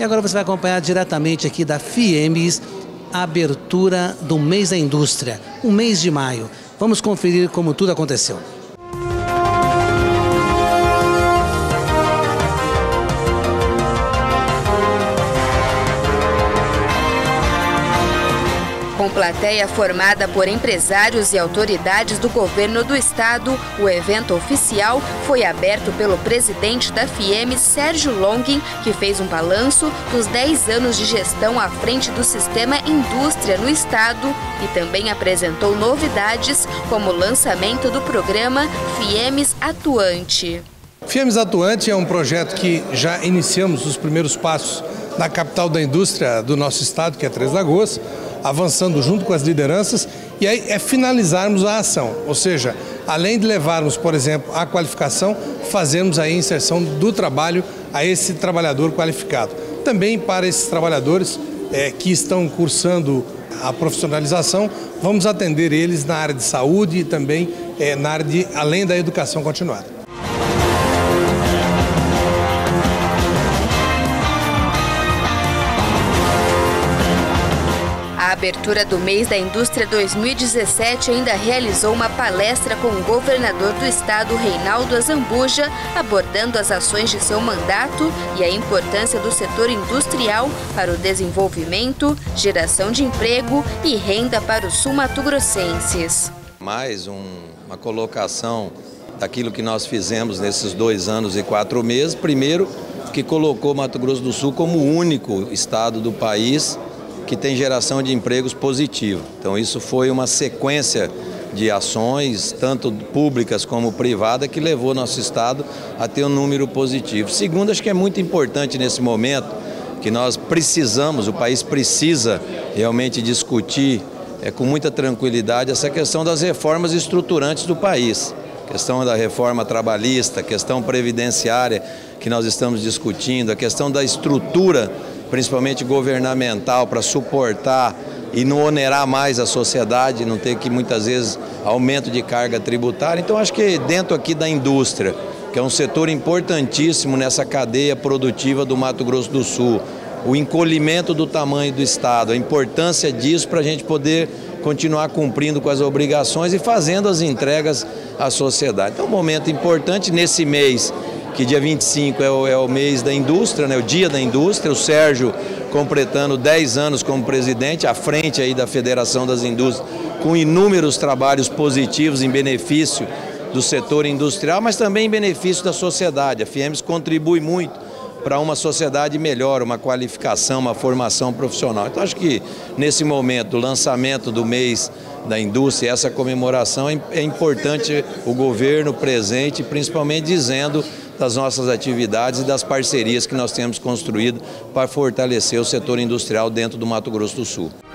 E agora você vai acompanhar diretamente aqui da FIEMES a abertura do mês da indústria, o mês de maio. Vamos conferir como tudo aconteceu. Com plateia formada por empresários e autoridades do governo do estado, o evento oficial foi aberto pelo presidente da FIEMES, Sérgio Longin, que fez um balanço dos 10 anos de gestão à frente do sistema indústria no estado e também apresentou novidades como o lançamento do programa FIEMES Atuante. FIEMES Atuante é um projeto que já iniciamos os primeiros passos na capital da indústria do nosso estado, que é Três Lagoas, avançando junto com as lideranças, e aí é finalizarmos a ação, ou seja, além de levarmos, por exemplo, a qualificação, fazemos a inserção do trabalho a esse trabalhador qualificado. Também para esses trabalhadores que estão cursando a profissionalização, vamos atender eles na área de saúde e também na área além da educação continuada. A abertura do mês da indústria 2017 ainda realizou uma palestra com o governador do estado, Reinaldo Azambuja, abordando as ações de seu mandato e a importância do setor industrial para o desenvolvimento, geração de emprego e renda para os sul-mato-grossenses. Mais uma colocação daquilo que nós fizemos nesses 2 anos e 4 meses. Primeiro, que colocou Mato Grosso do Sul como o único estado do país que tem geração de empregos positiva. Então isso foi uma sequência de ações, tanto públicas como privadas, que levou nosso estado a ter um número positivo. Segundo, acho que é muito importante nesse momento que nós precisamos, o país precisa realmente discutir com muita tranquilidade essa questão das reformas estruturantes do país. A questão da reforma trabalhista, a questão previdenciária que nós estamos discutindo, a questão da estrutura principalmente governamental, para suportar e não onerar mais a sociedade, não ter que muitas vezes aumento de carga tributária. Então acho que dentro aqui da indústria, que é um setor importantíssimo nessa cadeia produtiva do Mato Grosso do Sul, o encolhimento do tamanho do estado, a importância disso para a gente poder continuar cumprindo com as obrigações e fazendo as entregas à sociedade. Então é um momento importante nesse mês, que dia 25 é o mês da indústria, né, o dia da indústria, o Sérgio completando 10 anos como presidente, à frente aí da Federação das Indústrias, com inúmeros trabalhos positivos em benefício do setor industrial, mas também em benefício da sociedade. A FIEMES contribui muito para uma sociedade melhor, uma qualificação, uma formação profissional. Então acho que nesse momento, o lançamento do mês da indústria, essa comemoração, é importante o governo presente, principalmente dizendo das nossas atividades e das parcerias que nós temos construído para fortalecer o setor industrial dentro do Mato Grosso do Sul.